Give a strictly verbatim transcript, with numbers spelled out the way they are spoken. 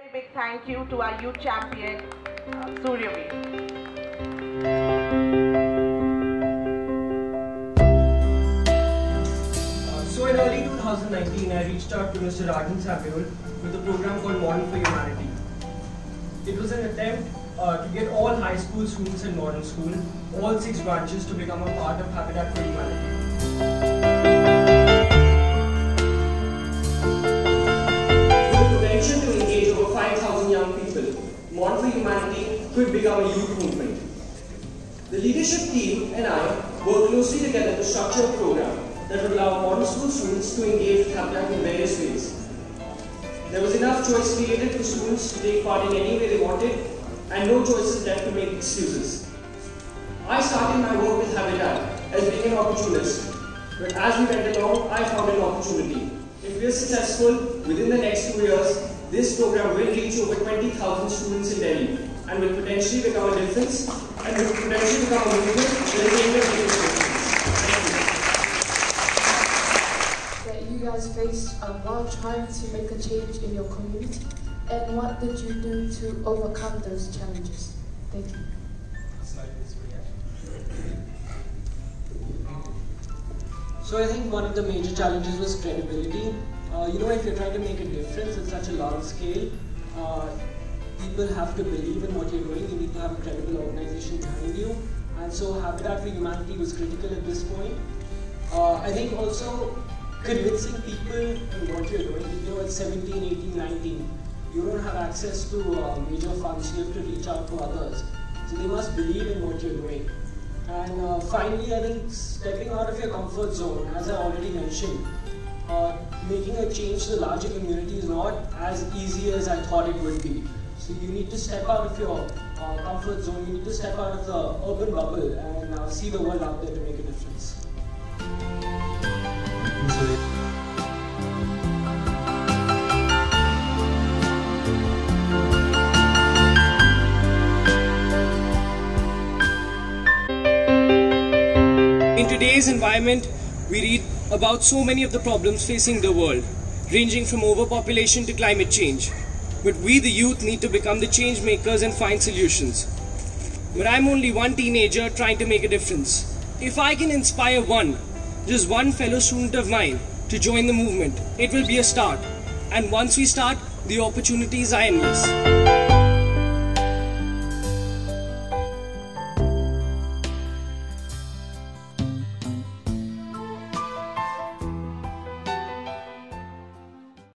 very big thank you to our youth champion, uh, Suryaveer. So in early two thousand nineteen, I reached out to Mister Rajan Samuel with a program called Modern for Humanity. It was an attempt uh, to get all high school students in modern school, all six branches, to become a part of Habitat for Humanity. With the potential to engage over five thousand young people, Modern for Humanity could become a youth movement. The leadership team and I worked closely together to structure a program that would allow modern school students to engage with Habitat in various ways. There was enough choice created for students to take part in any way they wanted, and no choices left to make excuses. I started my work with Habitat as being an opportunist, but as we went along, I found an opportunity. If we are successful, within the next two years, this program will reach over twenty thousand students in Delhi and will potentially become a difference and will potentially become a movement that will make a difference. You guys faced um, while trying to make a change in your community, and what did you do to overcome those challenges? Thank you. So I think one of the major challenges was credibility. Uh, you know, if you're trying to make a difference at such a large scale, uh, people have to believe in what you're doing. You need to have a credible organization behind you, and so Habitat for Humanity was critical at this point. Uh, I think also convincing people in what you're doing. You know, at seventeen, eighteen, nineteen, you don't have access to uh, major funds. You have to reach out to others. So they must believe in what you're doing. And uh, finally, I think stepping out of your comfort zone, as I already mentioned, uh, making a change to the larger community is not as easy as I thought it would be. So you need to step out of your uh, comfort zone. You need to step out of the urban bubble and uh, see the world out there to make a difference. In today's environment, we read about so many of the problems facing the world, ranging from overpopulation to climate change. But we, the youth, need to become the change makers and find solutions. But I'm only one teenager trying to make a difference. If I can inspire one, just one fellow student of mine, to join the movement, it will be a start. And once we start, the opportunities are endless.